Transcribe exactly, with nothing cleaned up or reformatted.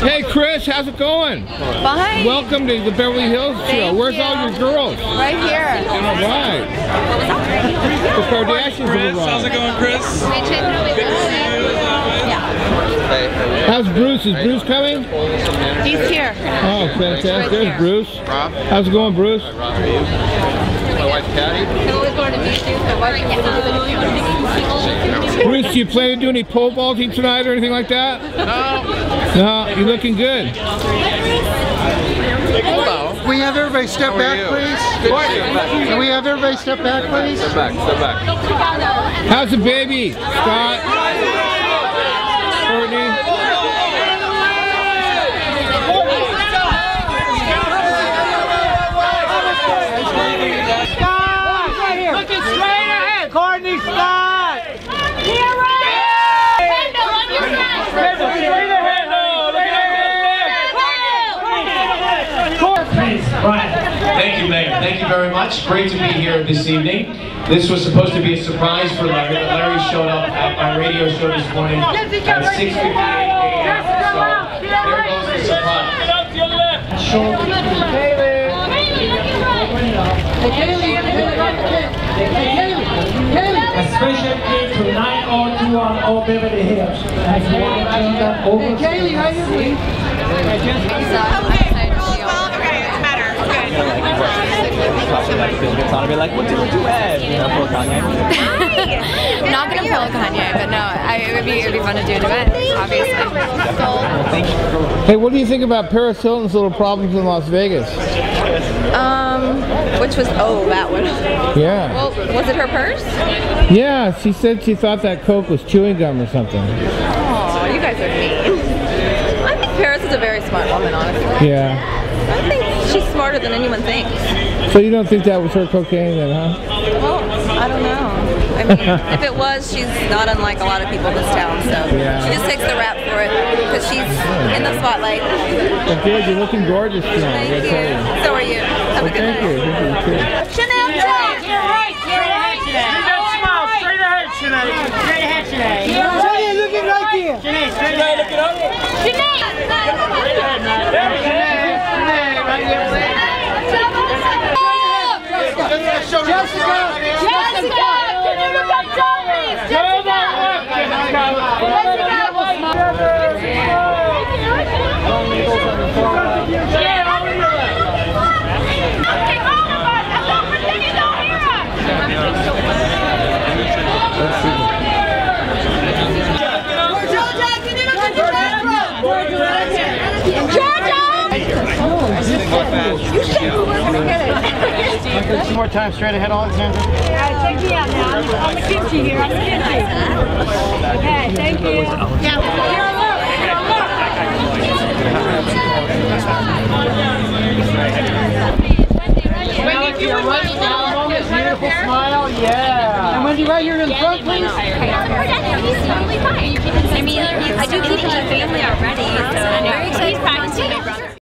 Hey Chris, how's it going? Fine. Welcome to the Beverly Hills show. Thank Where's you. all your girls? Right here. All right. The Kardashians Chris, are how's it going, Chris? Good to see you. How's Bruce? Is Bruce coming? He's here. Oh, fantastic. There's Bruce. How's it going, Bruce? My wife, Patty. Bruce, do you plan to do any pole vaulting tonight or anything like that? No. No, you're looking good. Hello. Can we have everybody step back, please? Can we have everybody step back, please? Step back, step back. How's the baby? Scott? Courtney? Looking straight ahead, Courtney Scott! Here, right! Kendall, on your side! Straight ahead, Right. Thank you, Mayor. Thank you very much. Great to be here this evening. This was supposed to be a surprise for Larry, but Larry showed up at my radio show this morning at six fifty-eight a m So there goes the surprise. A special game to nine oh two on Old Beverly Hills. As you want to turn that over to Kaylee, how you doing? I'll be like, what do we do, Ed? You know, pull Kanye. I'm not gonna pull Kanye, but no, I, it would be it would be fun to do an event, obviously. Thank you. Hey, what do you think about Paris Hilton's little problems in Las Vegas? Um, which was oh that one. Yeah. Well, was it her purse? Yeah, she said she thought that Coke was chewing gum or something. Oh, you guys are mean. I think Paris is a very smart woman, honestly. Yeah. I think she's smarter than anyone thinks. So you don't think that was her cocaine then, huh? Well, I don't know. I mean, if it was, she's not unlike a lot of people in this town, so Yeah. she just takes the rap for it because she's in the spotlight. Well, good, you're looking gorgeous tonight. Thank I gotta tell you. So are you. Have a Well, good thank night. you. Thank you. Too. Chanel Jack! You're right! Straight ahead today! Smile, straight ahead, Sinead. Straight ahead today! Sinead, looking right there. Sinead, straight ahead! Look it up! Sinead! Sinead, right there, please. Jessica! Jessica! Can you look up Tommy's? Jessica! Okay, all of us! I'm not pretending you don't hear us! Georgia, can you look at the camera? Georgia! You said you were gonna get it. Two more times straight ahead, Alexandra. All right, check me out now. I'm, I'm a kimchi here. I'm a kimchi. Okay, thank you. Yeah, here, look. Here, look. Wendy, do you want to smile? Beautiful smile, yeah. And Wendy, right here in the front, please. He's totally fine. I mean, I do keep it in the family already, so I'm very excited.